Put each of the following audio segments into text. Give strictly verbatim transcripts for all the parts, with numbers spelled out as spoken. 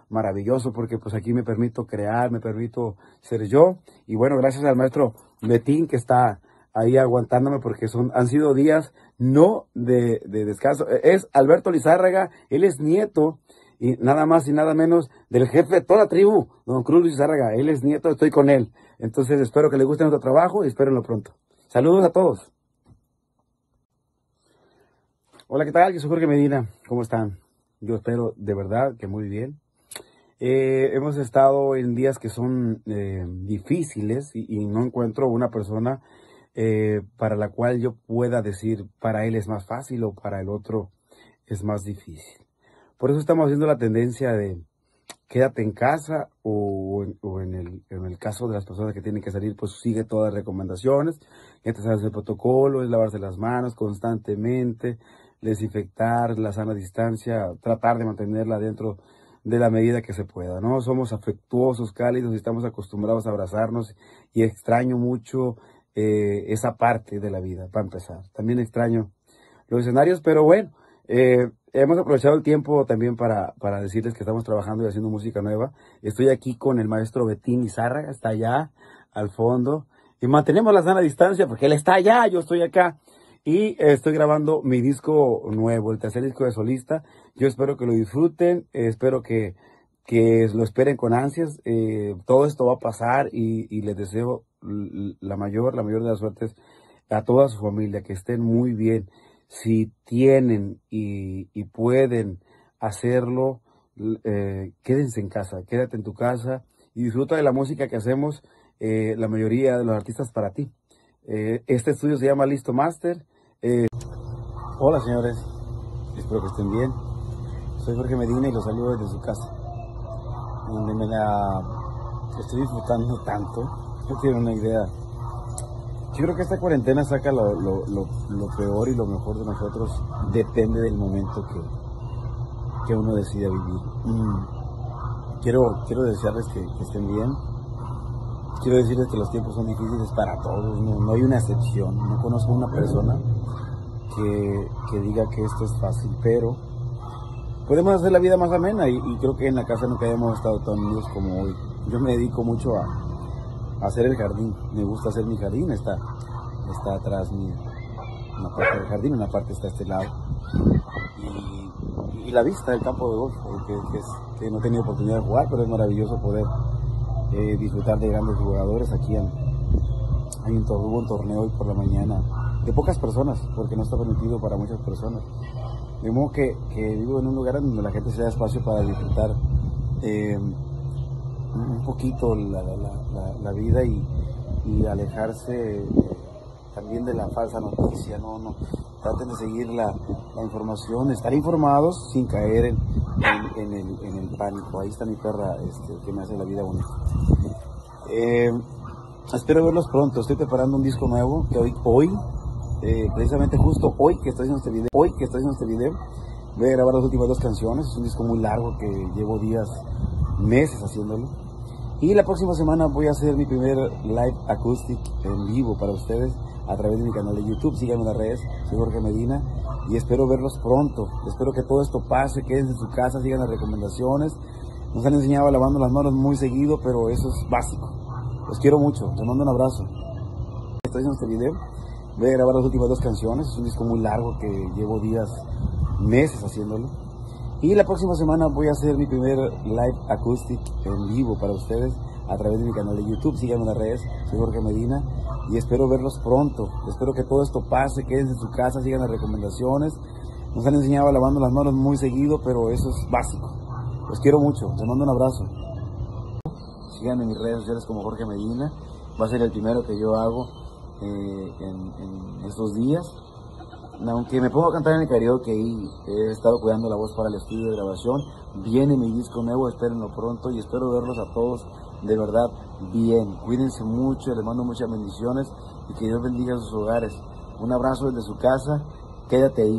maravilloso, porque pues aquí me permito crear, me permito ser yo. Y bueno, gracias al maestro Betín que está ahí aguantándome, porque son, han sido días no de, de descanso. Es Alberto Lizárraga, él es nieto y nada más y nada menos del jefe de toda la tribu, don Cruz Lizárraga. Él es nieto, estoy con él. Entonces espero que les guste nuestro trabajo y espérenlo pronto. Saludos a todos. Hola, ¿qué tal? Yo soy Jorge Medina. ¿Cómo están? Yo espero de verdad que muy bien. Eh, hemos estado en días que son eh, difíciles y, y no encuentro una persona eh, para la cual yo pueda decir para él es más fácil o para el otro es más difícil. Por eso estamos haciendo la tendencia de quédate en casa o, o en, el, en el caso de las personas que tienen que salir, pues sigue todas las recomendaciones. Ya te sabes el protocolo, es lavarse las manos constantemente, desinfectar, la sana distancia, tratar de mantenerla dentro de la medida que se pueda, ¿no? Somos afectuosos, cálidos y estamos acostumbrados a abrazarnos y extraño mucho eh, esa parte de la vida, para empezar. También extraño los escenarios, pero bueno, eh, hemos aprovechado el tiempo también para, para decirles que estamos trabajando y haciendo música nueva. Estoy aquí con el maestro Betín Lizárraga, está allá al fondo, y mantenemos la sana distancia porque él está allá, yo estoy acá. Y estoy grabando mi disco nuevo, el tercer disco de solista. Yo espero que lo disfruten, eh, espero que, que lo esperen con ansias. Eh, todo esto va a pasar y, y les deseo la mayor, la mayor de las suertes a toda su familia, que estén muy bien. Si tienen y, y pueden hacerlo, eh, quédense en casa, quédate en tu casa y disfruta de la música que hacemos, eh, la mayoría de los artistas para ti. Eh, este estudio se llama Listo Master. Eh, hola señores, espero que estén bien. Soy Jorge Medina y los saludo desde su casa, donde me la estoy disfrutando tanto. No tienen una idea. Yo creo que esta cuarentena saca lo, lo, lo, lo peor y lo mejor de nosotros. Depende del momento que, que uno decida vivir. Mm. Quiero, quiero desearles que, que estén bien. Quiero decirles que los tiempos son difíciles para todos, no, no hay una excepción. No conozco una persona que, que diga que esto es fácil, pero podemos hacer la vida más amena y, y creo que en la casa nunca hemos estado tan unidos como hoy. Yo me dedico mucho a, a hacer el jardín, me gusta hacer mi jardín, está, está atrás mi, una parte del jardín, una parte está a este lado. Y, y la vista del campo de golf, que, que, es, que no he tenido oportunidad de jugar, pero es maravilloso poder Eh, disfrutar de grandes jugadores. Aquí en, hay un, hubo un torneo hoy por la mañana de pocas personas, porque no está permitido para muchas personas, de modo que, que vivo en un lugar donde la gente se da espacio para disfrutar eh, un poquito la, la, la, la vida y, y alejarse eh, también de la falsa noticia. No, no, traten de seguir la, la información, estar informados sin caer en, en, en, el, en el pánico. Ahí está mi perra este, que me hace la vida bonita. Eh, espero verlos pronto. Estoy preparando un disco nuevo que hoy, hoy eh, precisamente justo hoy que estoy haciendo este video, hoy que estoy haciendo este video, voy a grabar las últimas dos canciones. Es un disco muy largo que llevo días, meses haciéndolo. Y la próxima semana voy a hacer mi primer live acoustic en vivo para ustedes a través de mi canal de YouTube. Síganme en las redes, soy Jorge Medina y espero verlos pronto. Espero que todo esto pase, quédense en su casa, sigan las recomendaciones. Nos han enseñado a lavando las manos muy seguido, pero eso es básico. Los quiero mucho, les mando un abrazo. Estoy haciendo este video, voy a grabar las últimas dos canciones. Es un disco muy largo que llevo días, meses haciéndolo. Y la próxima semana voy a hacer mi primer live acoustic en vivo para ustedes a través de mi canal de YouTube. Síganme en las redes, soy Jorge Medina y espero verlos pronto. Espero que todo esto pase, quédense en su casa, sigan las recomendaciones. Nos han enseñado a lavando las manos muy seguido, pero eso es básico. Los quiero mucho, les mando un abrazo. Síganme en mis redes sociales como Jorge Medina. Va a ser el primero que yo hago eh, en, en estos días. Aunque me pongo a cantar en el karaoke y he estado cuidando la voz para el estudio de grabación, viene mi disco nuevo, espérenlo pronto y espero verlos a todos de verdad bien. Cuídense mucho, les mando muchas bendiciones y que Dios bendiga sus hogares. Un abrazo desde su casa, quédate ahí.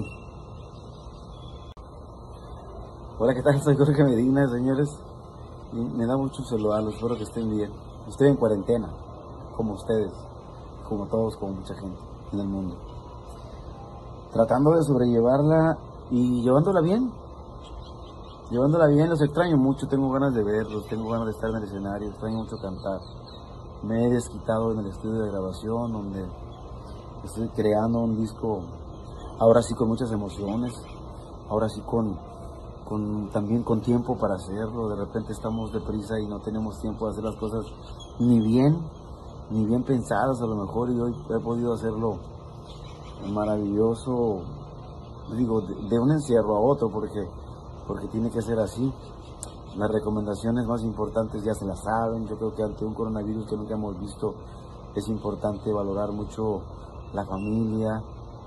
Hola, ¿qué tal? Soy Jorge Medina, señores. Y me da mucho saludarlos, espero que estén bien. Estoy en cuarentena, como ustedes, como todos, como mucha gente en el mundo. Tratando de sobrellevarla y llevándola bien. llevándola bien. Los extraño mucho, tengo ganas de verlos, tengo ganas de estar en el escenario, extraño mucho cantar. Me he desquitado en el estudio de grabación, donde estoy creando un disco, ahora sí con muchas emociones, ahora sí con, con también con tiempo para hacerlo. De repente estamos deprisa y no tenemos tiempo de hacer las cosas ni bien, ni bien pensadas a lo mejor, y hoy he podido hacerlo maravilloso, digo, de, de un encierro a otro, porque, porque tiene que ser así. Las recomendaciones más importantes ya se las saben. Yo creo que ante un coronavirus que nunca hemos visto, es importante valorar mucho la familia,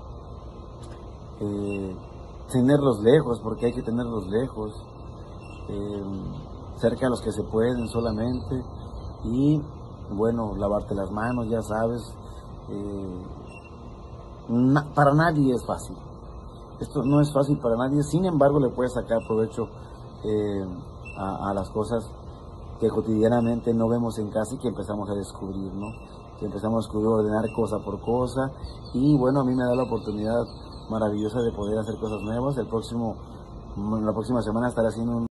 eh, tenerlos lejos, porque hay que tenerlos lejos, eh, cerca de los que se pueden solamente, y bueno, lavarte las manos, ya sabes. eh, na, para nadie es fácil, esto no es fácil para nadie, sin embargo le puedes sacar provecho eh, a, a las cosas que cotidianamente no vemos en casa y que empezamos a descubrir, ¿no? Que empezamos a descubrir, ordenar cosa por cosa, y bueno, a mí me da la oportunidad maravillosa de poder hacer cosas nuevas. El próximo, la próxima semana estaré haciendo un